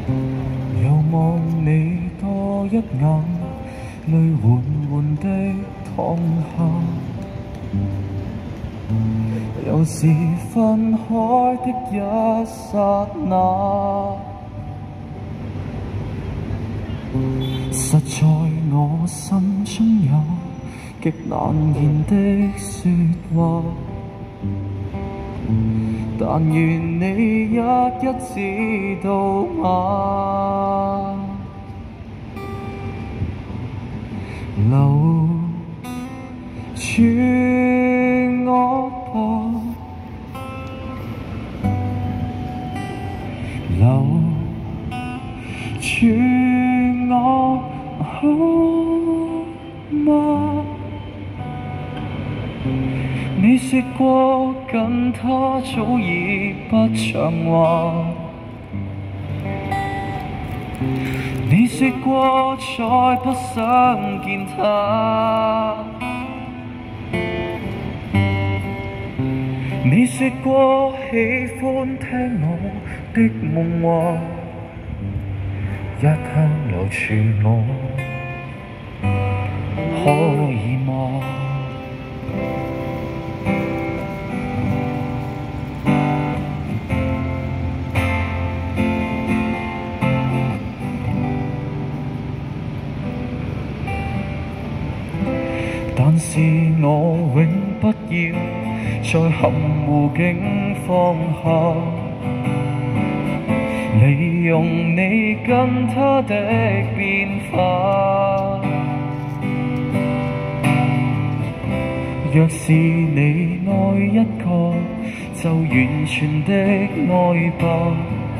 又望你多一眼，淚緩緩地淌下。又是分開的一剎那，實在我心中有極難言的說話，但願你一知道嗎？留住我吧，留住我好嗎？你說過跟他早已不像話，你說過再不想見他，你說過喜歡聽我的夢話，一刻留住我，可以嗎？但是我永不要再含糊境放下，利用你跟他的變化。若是你愛一個，就完全的愛吧。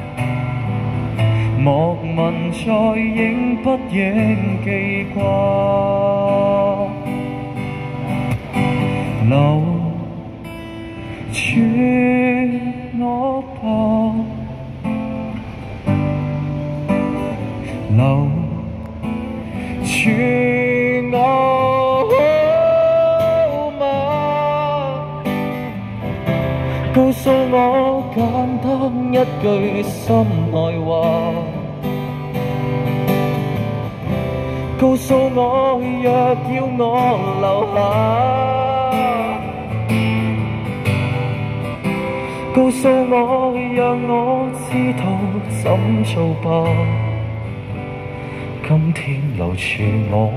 莫問再應不應記掛。留住我吧，留住我好嗎？告訴我簡單一句心內話，告訴我若要我留下，告訴我，讓我知道怎做吧。今天留住我，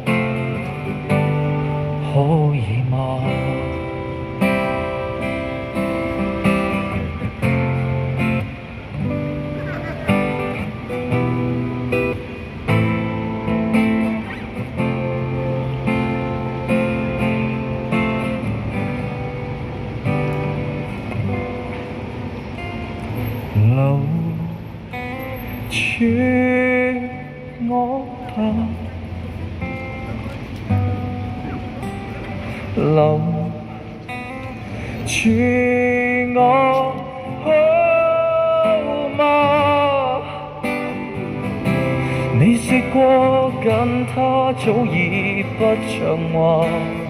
可以嗎？留住我吧，留住我好嗎？你說過跟他早已不像話，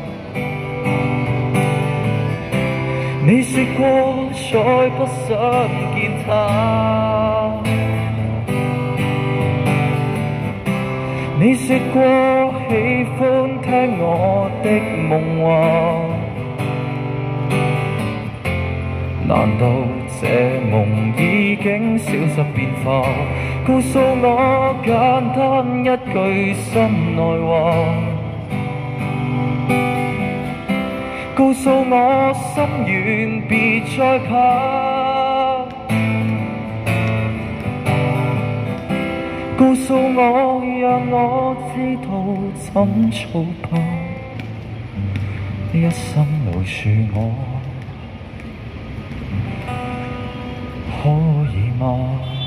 你說過再不想見他，你說過喜歡聽我的夢話，難道這夢已經消失變化？告訴我簡單一句心內話，告訴我心軟別再怕，告訴我讓我知道怎做吧，一生留住我，可以嗎？